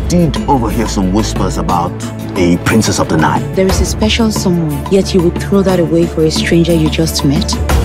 did overhear some whispers about a princess of the night. There is a special someone, yet you would throw that away for a stranger you just met?